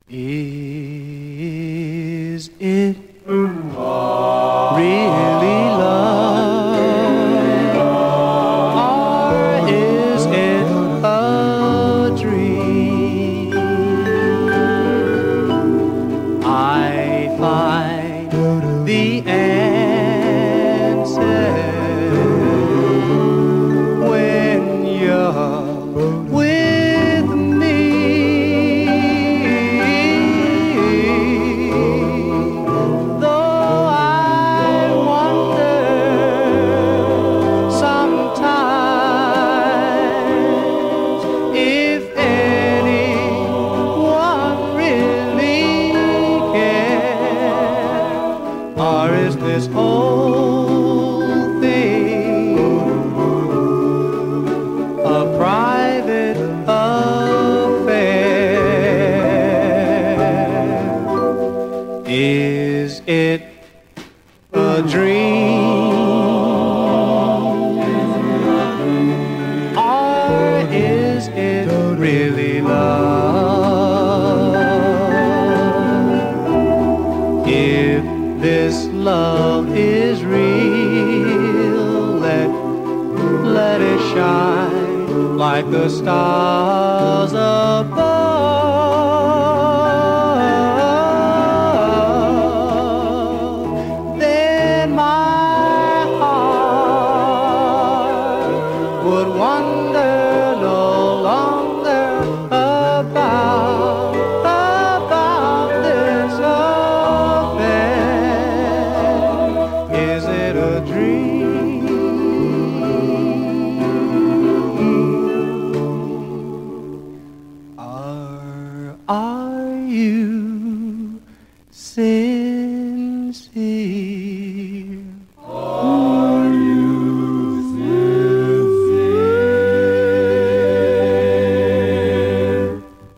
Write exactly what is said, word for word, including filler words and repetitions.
Is it really love, or is it a dream? I find the answer when you're with me. Though I wonder sometimes if anyone really cares, or is this whole thing a private affair? Is it a dream, or is it really love? If this love is real, let, let it shine like the stars above. Then my heart would wonder no longer about, about this affair. Is it a dream, or are you sick?